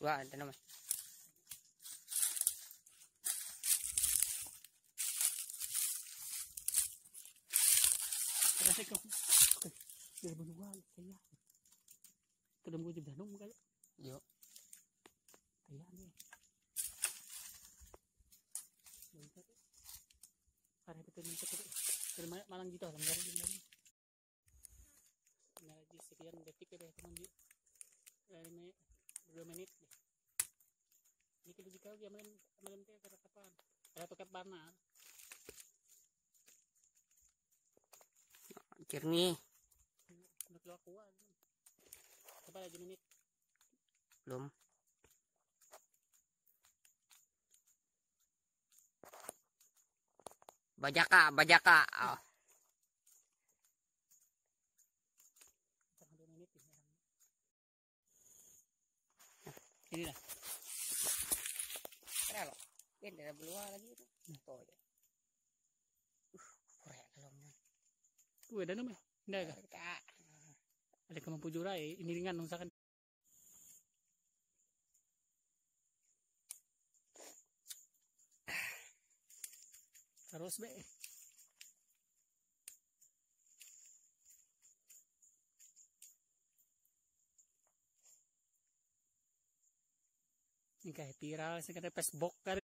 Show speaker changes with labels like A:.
A: Wah, ada nama.
B: Kasi ko. Pero bunuwal kaya. Kadang mo jud danom kaya.
A: Yo.
B: Kaya ni. Para betul ni betul. Pero malang dito, langgar din lagi. Na di sekian detik deh teman di. May 2 menit deh. Ini kita jika dia malam teh kapan? Ada pakai panas.
A: Jernih.
B: Udah keluar kuat. Coba aja menit.
A: Belum. Bajaka. Oh.
B: Ini lah.
A: Keren loh. Ini ada keluar lagi itu. Tuh aja. Keren kalau mah.
B: Ada nama? Enggak kah? Ada kemampu jurai. Ini ringan misalkan. Terus be. Ini kayak viral sekarang Facebook kan.